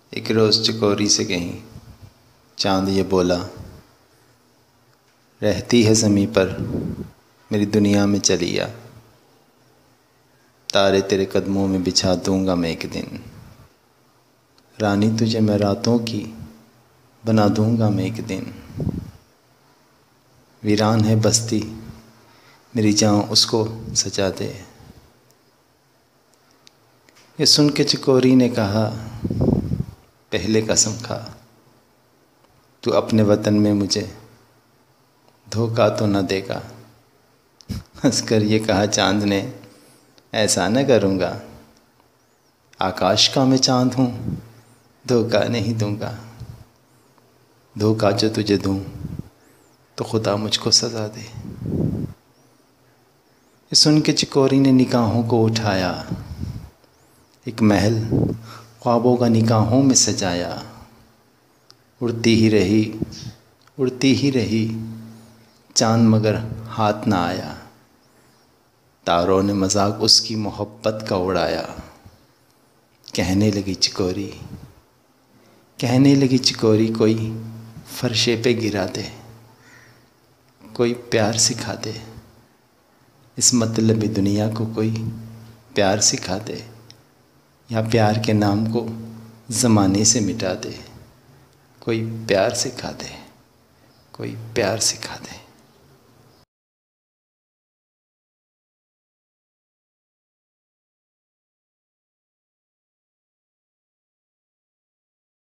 एक रोज़ चकोरी से कहीं चाँद ये बोला, रहती है ज़मीं पर मेरी दुनिया में चली आ, तारे तेरे कदमों में बिछा दूँगा मैं एक दिन, रानी तुझे मैं रातों की बना दूँगा मैं एक दिन। वीरान है बस्ती मेरी जान उसको सजा दे। ये सुन के चकोरी ने कहा, पहले कसम खा तू अपने वतन में मुझे धोखा तो न देगा। हंसकर ये कहा चाँद ने, ऐसा न करूँगा, आकाश का मैं चाँद हूँ, धोखा नहीं दूँगा। धोखा जो तुझे दूँ तो खुदा मुझको सज़ा दे। ये सुन के चकोरी ने निगाहों को उठाया, एक महल ख्वाबों का निगाहों में सजाया। उड़ती ही रही चाँद मगर हाथ ना आया, तारों ने मजाक उसकी मोहब्बत का उड़ाया। कहने लगी चिकोरी कोई फर्शे पे गिरा दे, कोई प्यार सिखा दे, इस मतलबी दुनिया को कोई प्यार सिखा दे, या प्यार के नाम को ज़माने से मिटा दे। कोई प्यार सिखा दे, कोई प्यार सिखा दे।